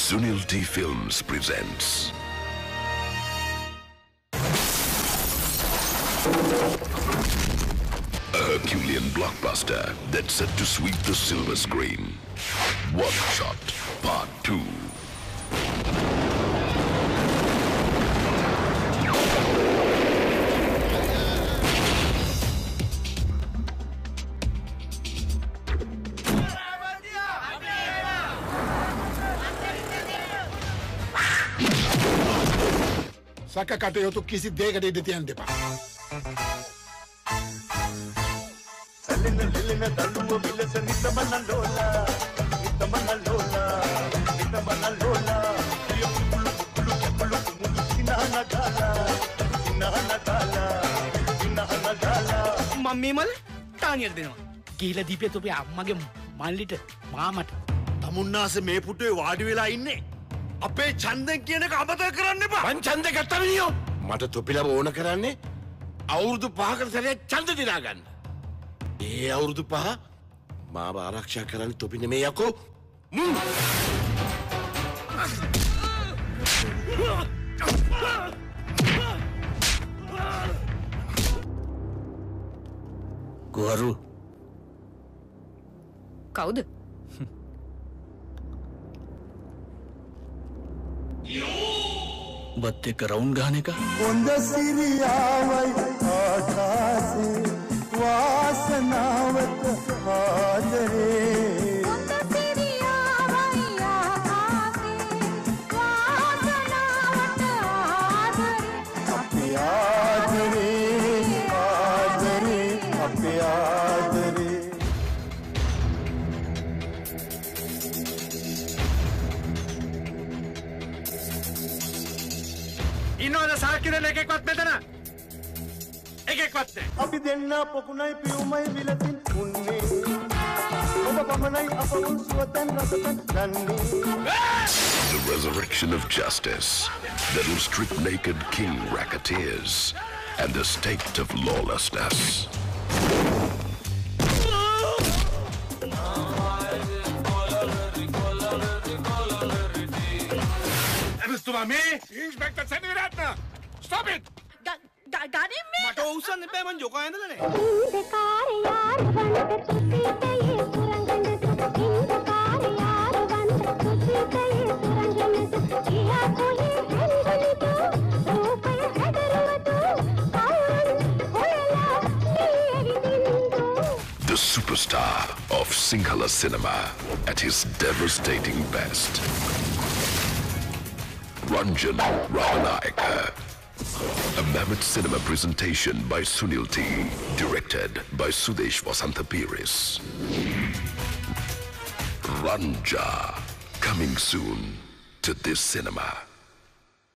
Sunil T Films presents a Herculean blockbuster that's set to sweep the silver screen. One Shot Part 2. Saka කටයුතු කිසි දෙයකට ඉඩ තියන්න දෙපා. මම්මී මල තානියට දෙනවා. ගිහිලා දීපේ තොපේ අම්මගේ මල්ලිට මාමට. තමුන්නාසේ මේ පුටුවේ වාඩි වෙලා ඉන්නේ. අපේ ඡන්දෙන් කියන එක අමතක කරන්න එපා. මං ඡන්ද ගත්තා මිනියෝ. මට තොපිලම ඕන කරන්නේ අවුරුදු 5කට සැරයක් ඡන්ද දිනා ගන්න. ඒ අවුරුදු 5 මාව ආරක්ෂා කරන්න තොපි නෙමෙයි යකෝ. ගුරු කවුද? ඔබත් එක්ක රවුන්ඩ් ගහන එක. හොඳ සිරියාවයි ආකාසේ වාසනාවට ආදරේ. හොඳ සිරියාවයි ආකාසේ වාසනාවට ආදරේ. අපේ ආදරේ ආදරේ අපේ ආදරේ. ඉන්නවද සාක්ෂි දෙන්න එකෙක්වත් මෙතන? එකෙක්වත් නැහැ. අපි දෙන්න පොකුණයි පියුමයි විලසින් උන්නේ. ඔබ පමණයි අප උන් සුවතන් රසතන් ගන්නේ. The resurrection of justice that'll strip naked king racketeers and the state of lawlessness. එතුමා මේ ඉන්ස්පෙක්ටර් සෙනවිරත්න stop it. ගනින් මේ මට උස්සන්න එපා මං ජොකා ඇඳලානේ. ඉන්දකාර යාර වන්ද සුසිතයේ සුරංගනද ඉන්දකාර යාර වන්ද සුසිතයේ සුරංගනද කියා කොහේ හෙන්දලිද රූපය හැදරුවද කවුරුන් හොයලා නිවිදින්දු. The superstar of Sinhala cinema at his devastating best. Ranjan Ramanayaka. A mammoth cinema presentation by Sunil T. Directed by Sudesh Vasantapiris. Ranja. Coming soon to this cinema.